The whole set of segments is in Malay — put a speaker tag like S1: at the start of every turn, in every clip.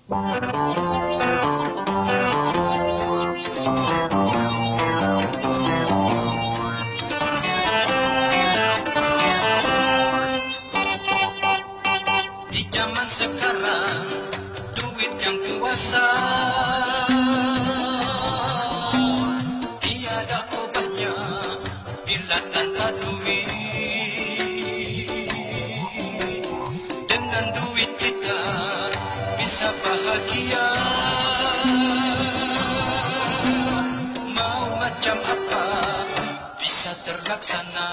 S1: Di zaman sekarang, duit yang kuasa tiada obatnya bila tanpa duit. Dengan duit kita bisa bahagia, mau macam apa bisa terlaksana.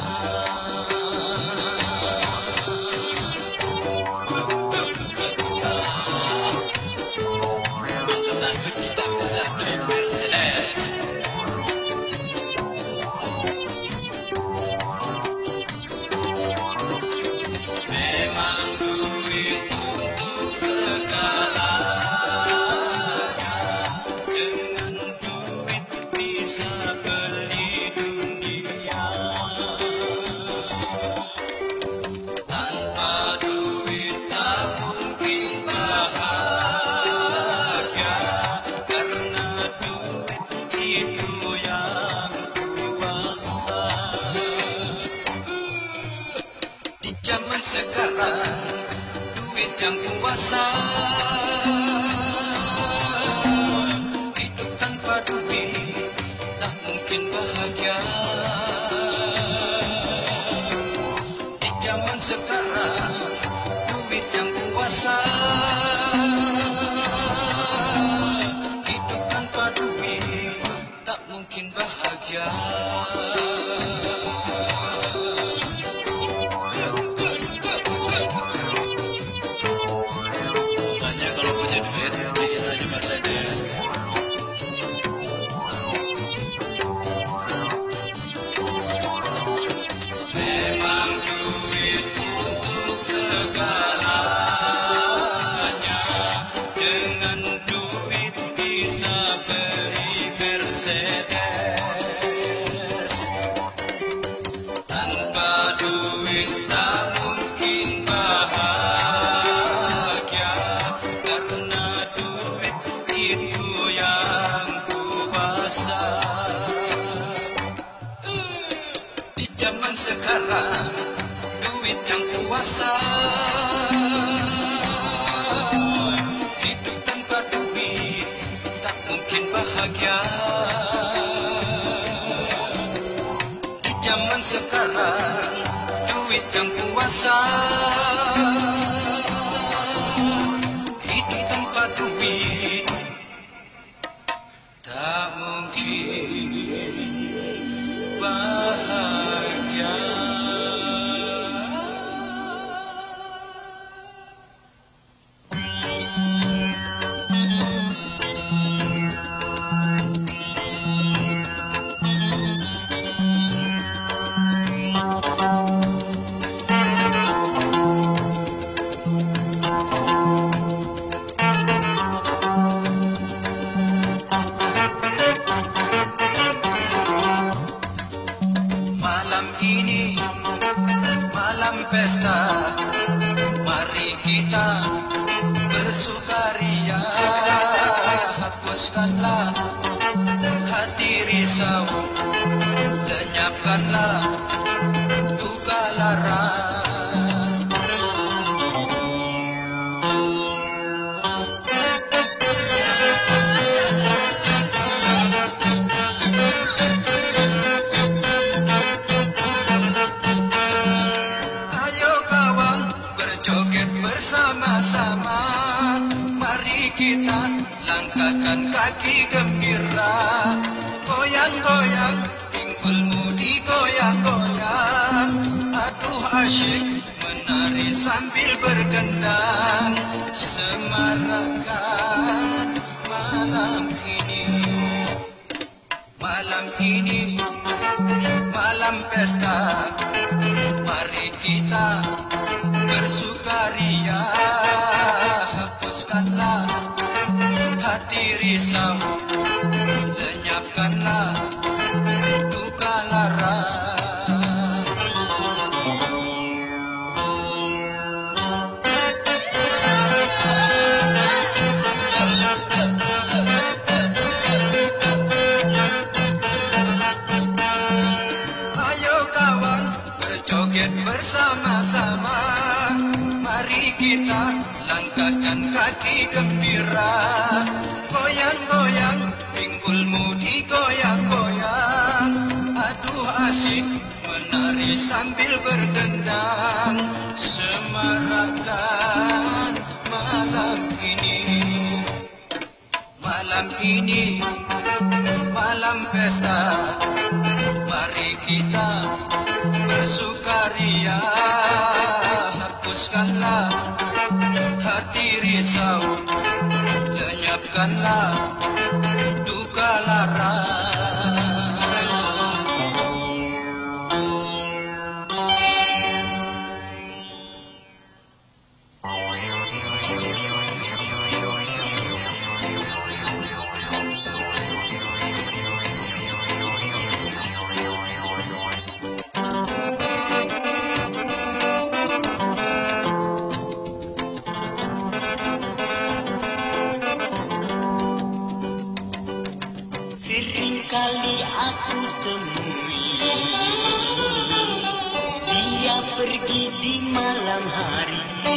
S1: Sekarang duit yang kuasa, hidup tanpa duit tak mungkin bahagia. Di zaman sekarang duit yang kuasa, hidup tanpa duit tak mungkin bahagia. Sekarang duit yang kuasa, hidup tanpa duit tak mungkin bahagia. Di zaman sekarang duit yang kuasa, hidup tanpa duit tak mungkin bahagia. Pesta, mari kita bersukaria, hapuskanlah hati risau, lenyapkanlah duka lara. Kita langkahkan kaki gembira, goyang-goyang, pinggulmu digoyang-goyang. Aduh asyik menari sambil bergendang, semarakan malam ini. Malam ini, malam pesta, mari kita bersukaria, hapuskanlah hati risau, lenyapkanlah duka lara. lagi gembira. Goyang-goyang, pinggulmu digoyang-goyang. Aduh asik menari sambil berdendang. Semarakan malam ini. Malam ini, malam pesta. Mari kita bersukaria. Hapuskanlah hati risau, lenyapkanlah duka lara.
S2: Seringkali aku temui dia pergi di malam hari.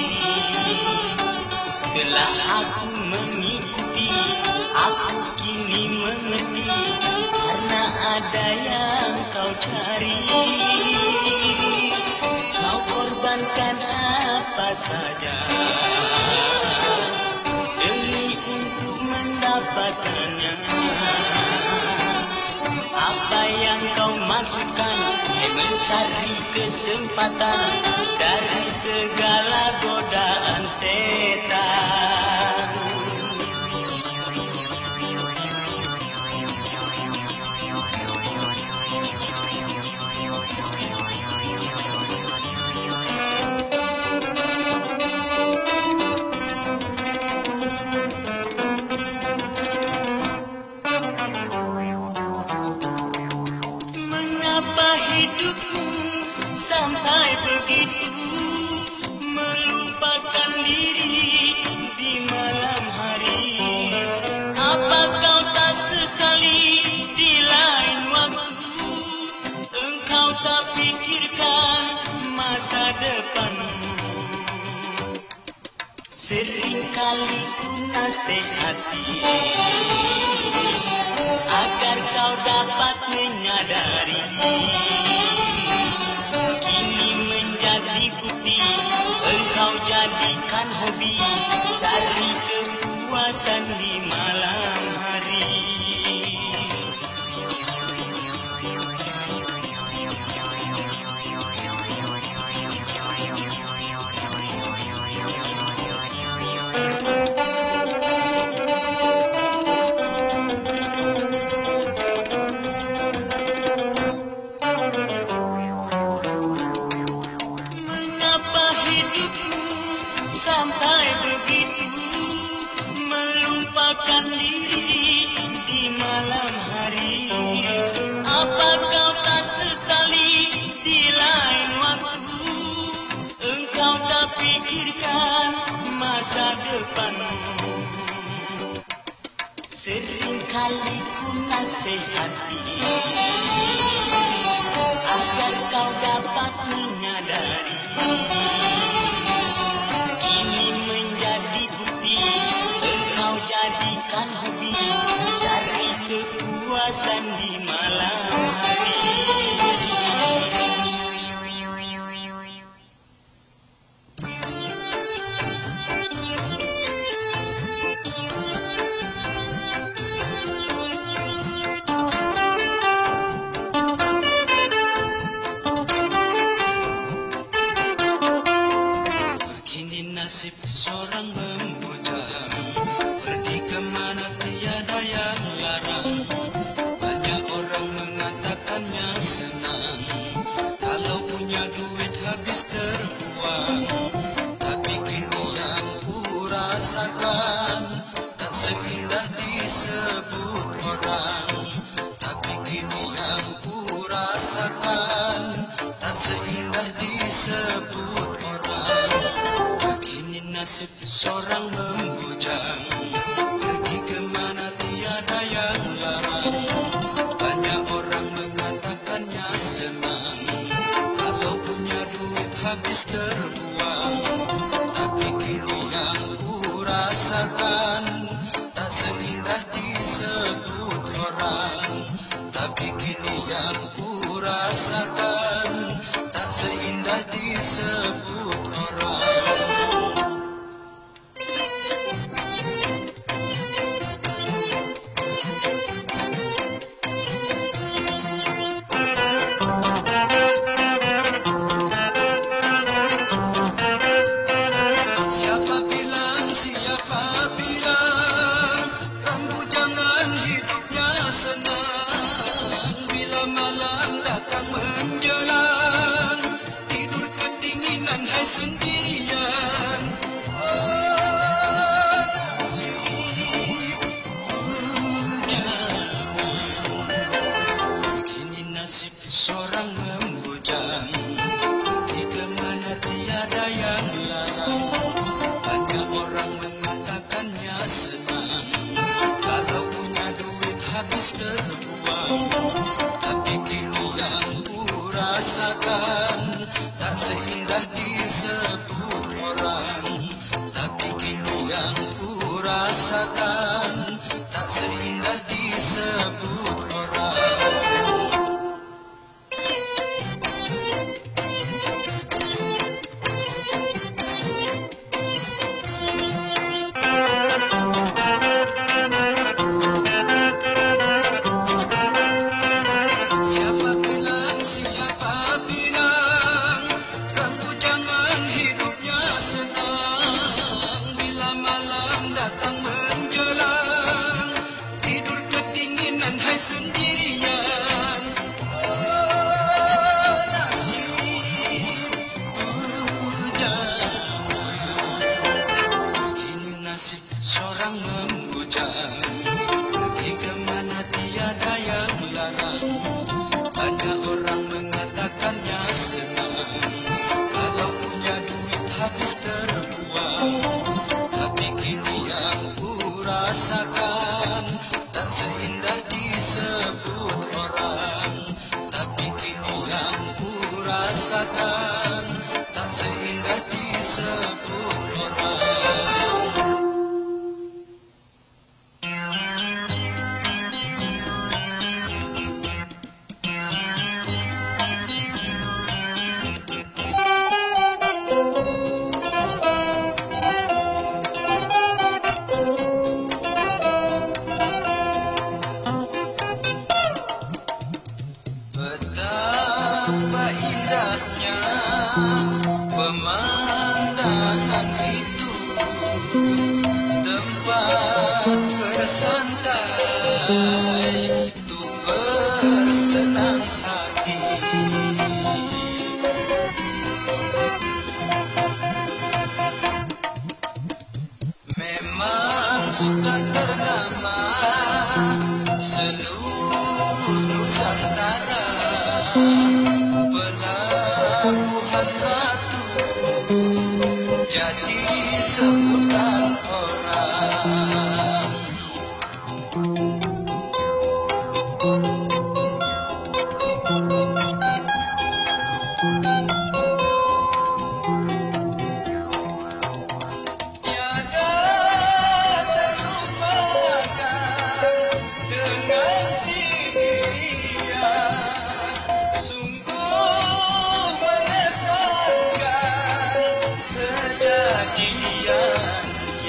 S2: Telah aku mengikuti, aku kini mengerti, karena ada yang kau cari. Kau korbankan apa saja demi untuk mendapatkannya. Apa yang kau maksudkan? Mencari kesempatan dari segala godaan setan. Hidupku sampai begitu melupakan diri di malam hari. Apa kau tak sekali di lain waktu engkau tak pikirkan masa depanmu? Seringkali ku nasihati agar kau dapat menyadari. Kini menjadi bukti, engkau jadikan hobi cari kepuasan di malam hari. Sampai begitu melupakan diri di malam hari. Apa kau tak sekali di lain waktu engkau tak pikirkan masa depanmu? Seringkali ku nasihati agar kau dapat menyadari. Jadikan hobi cari kepuasan di malam hari.
S1: Kini nasib seorang membujang, pergi kemana tiada yang larang. Banyak orang mengatakannya senang, kalau punya duit habis terbuang. Tapi kini yang ku rasakan tak seindah disebut orang. Tapi kini yang ku rasakan tak seindah disebut orang. Kini nasib seorang membujang, pergi kemana tiada yang larang. Banyak orang mengatakannya senang, kalau punya duit habis terbuang. Tapi kini yang ku rasa rasakan, tak seindah disebut orang. Tapi kini yang ku rasakan, tak seindah disebut orang. Seorang membujang, pergi ke mana tiada yang larang. Banyak orang mengatakannya senang, kalau punya duit habis terbuang. Tapi kini yang ku rasakan, tak seindah disebut orang. Tapi kini yang ku rasakan, tak seindah disebut orang. Seorang membujang, pergi ke mana tiada yang larang. Banyak orang mengatakannya senang, kalau punya duit habis terbuang. Tapi kini yang ku rasakan, tak seindah disebut orang. Tapi kini yang ku rasakan, tak seindah disebut orang. Betapa indahnya pemandangan itu, tempat bersantai untuk bersenang hati. Memang sudah ternama seluruh Nusantara, Pelabuhan Ratu jadi sebutan orang. Tiada terlupakan dengan Cilia, sungguh mengesankan kejadiannya.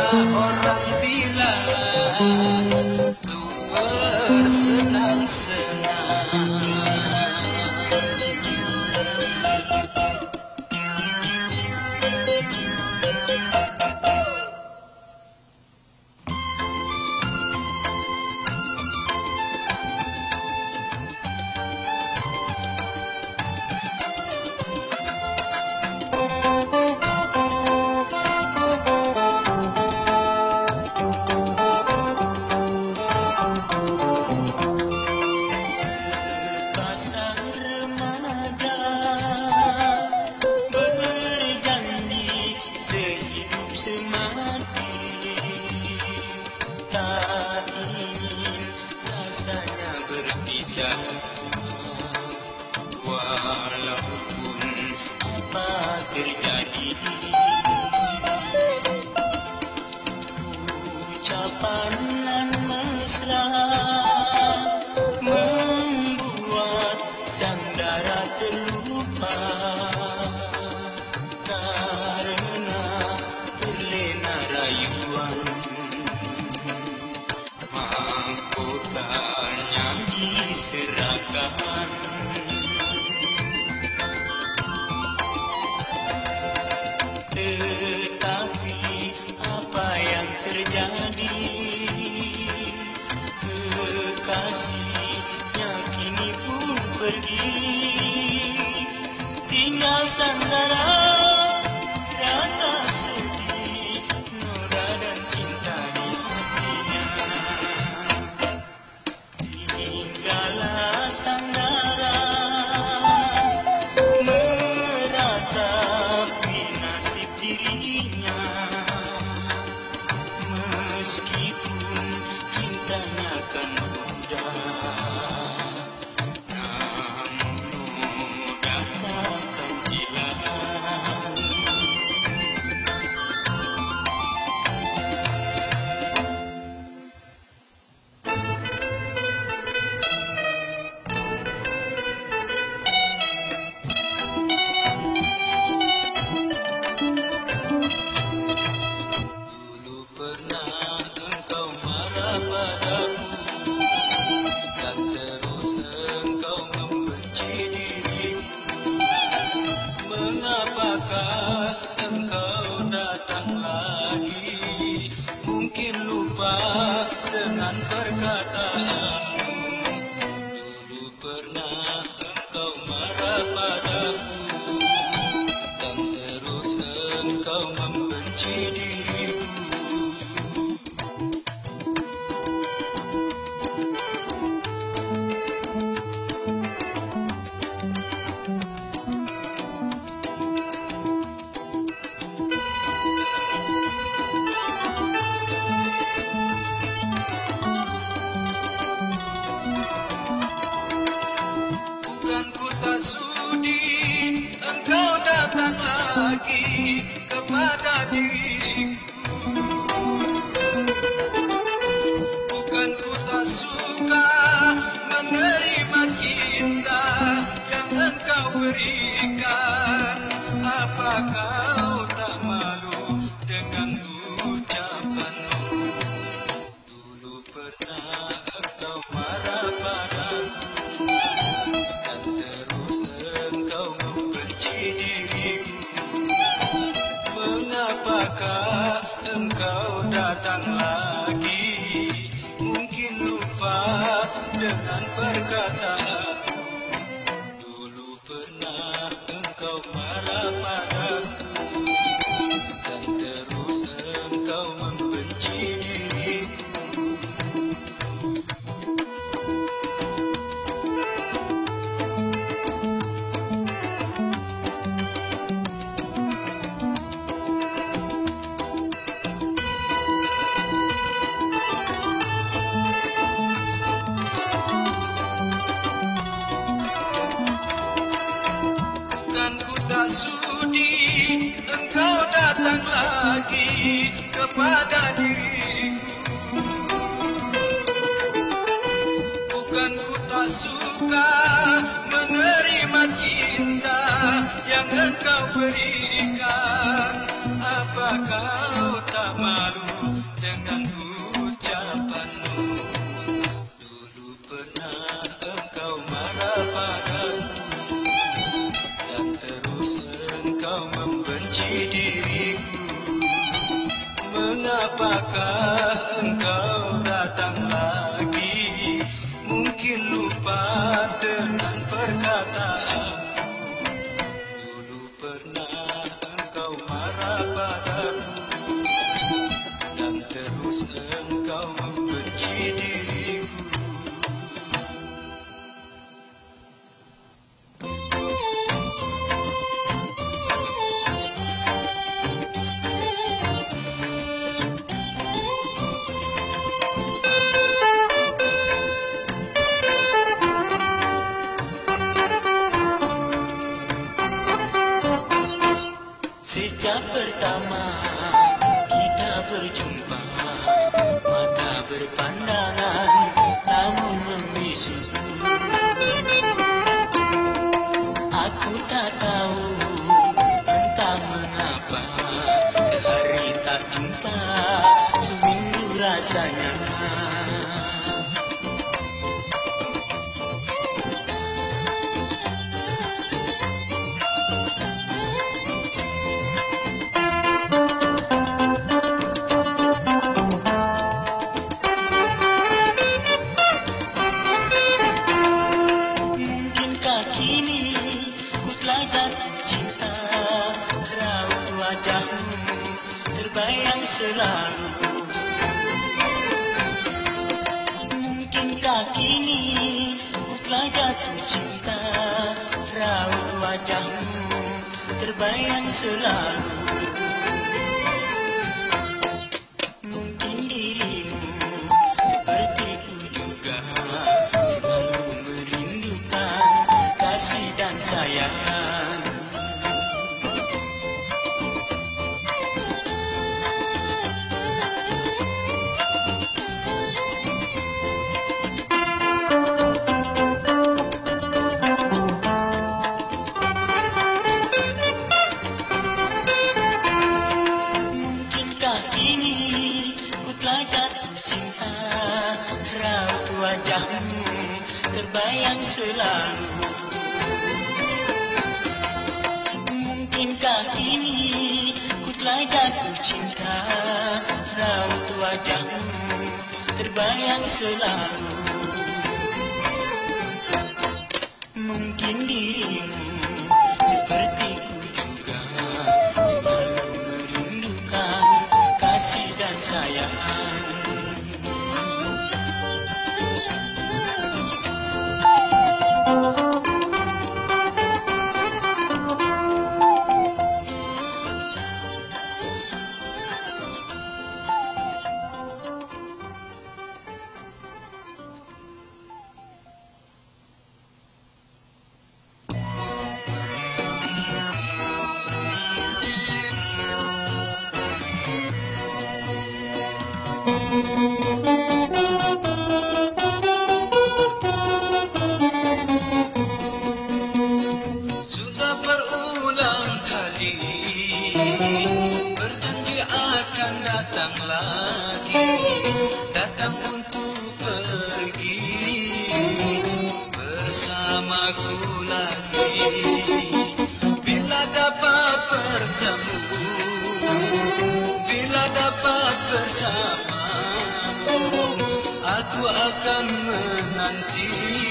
S1: orang bilang untuk bersenang-senang. Walaupun apa terjadi, ucapan nan mesra membuat sang dara terlupa karena terlena rayuan mahkotanya diserahkan. Tetapi apa yang terjadi? Kekasihnya kini pun pergi, tinggal sang dara ratap sedih, noda dan cinta di hatinya. Tinggallah sang dara meratapi nasib dirinya, meskipun cintanya kan mudah, namun mudah takkan hilang. Dulu pernah engkau marah padaku dan terus engkau membenci diriku. Mengapakah engkau datang lagi? Mungkin lupa dengan perkataanmu. Dulu pernah engkau marah padaku dan terus engkau membenci diriku. Bukan ku tak sudi engkau datang lagi kepada diriku. Bukan ku tak suka menerima cinta yang engkau berikan. Apa kau tak malu dengan ucapanmu? Dulu pernah engkau marah padaku dan terus engkau membenci diriku. Mengapakah engkau datang lagi? Mungkin lupa dengan perkataanmu. Dulu pernah engkau marah padaku dan terus engkau membenci diriku. Bukan ku tak sudi engkau datang lagi kepada diriku. Bukan ku tak suka menerima cinta yang engkau berikan. Apa kau tak malu mengapakah engkau datang lagi? Mungkin lupa dengan perkataan. Dulu pernah engkau marah padaku, dan terus engkau membenci diriku.
S2: Sejak pertama kita berjumpa, mata berpandangan namun membisu. Aku tak tahu entah mengapa, sehari tak jumpa, seminggu rasanya. Terbayang selalu. Mungkinkah kini ku telah jatuh cinta, raut wajahmu terbayang selalu. Mungkin dirimu sepertiku juga selalu merindukan kasih dan sayang. Wajahmu terbayang selalu. Mungkinkah kini ku telah jatuh cinta, raut wajahmu terbayang selalu. Mungkin dirimu sepertiku juga selalu merindukan kasih dan sayang.
S1: Sudah berulang kali berjanji akan datang lagi, datang untuk pergi bersamaku lagi. Bila dapat bertemu, bila dapat bersama, aku akan menantimu.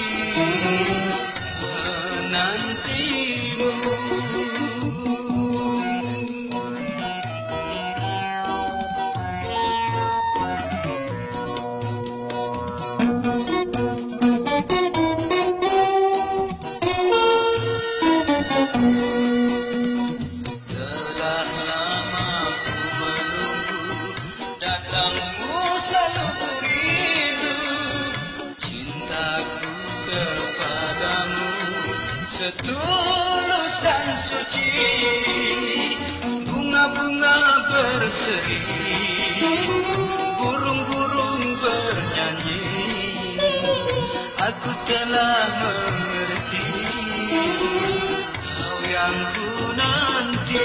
S1: Telah lama ku menunggu datangmu, selalu rindu cintaku kepadamu, setulus dan suci. Bunga-bunga berseri, burung-burung bernyanyi, aku telah mengerti kau yang ku nanti.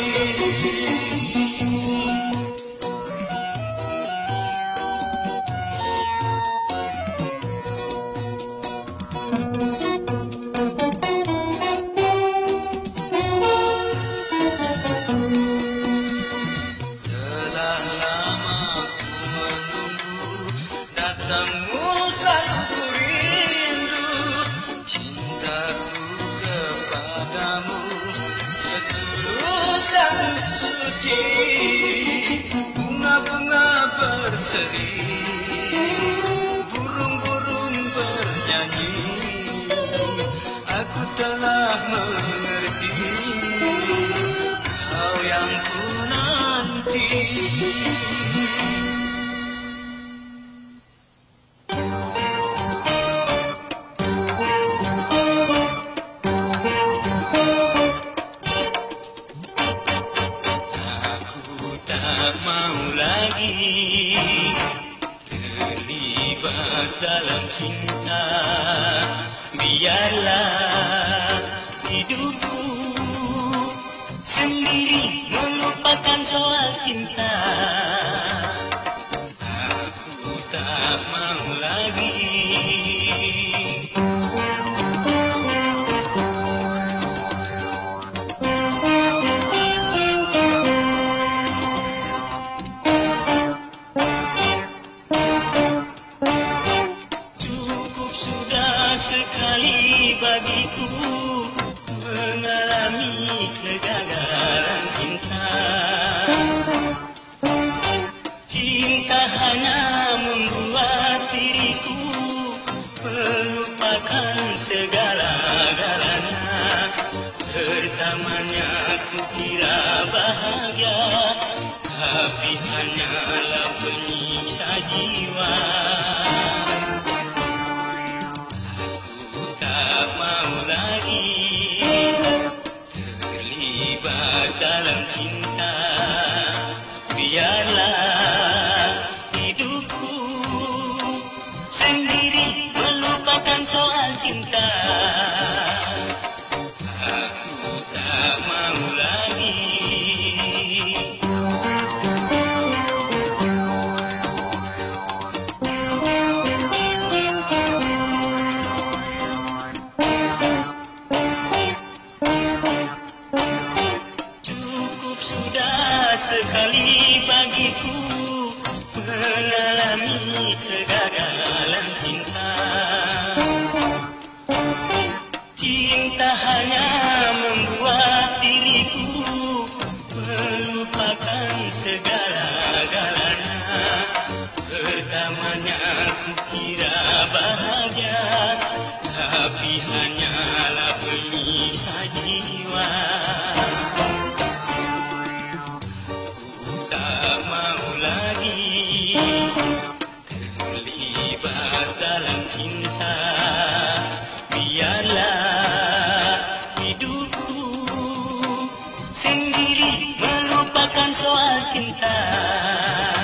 S1: Telah lama berseri, burung-burung bernyanyi. Aku telah mengerti kau yang ku nanti. Terlibat dalam cinta, biarlah hidupku sendiri melupakan soal cinta. Aku tak mau lagi. Bagiku mengalami kegagalan cinta. Cinta hanya membuat diriku melupakan segala-galanya. Pertamanya ku kira bahagia, tapi hanyalah penyiksa jiwa. Dalam cinta, biarlah hidupku sendiri melupakan soal cinta. Aku tak mau lagi. Sekali bagiku mengalami kegagalan cinta. Cinta hanya membuat diriku melupakan segala-galanya. Pertamanya ku kira bahagia, tapi hanyalah penyiksa jiwa. Terlibat dalam cinta, biarlah hidupku sendiri melupakan soal cinta.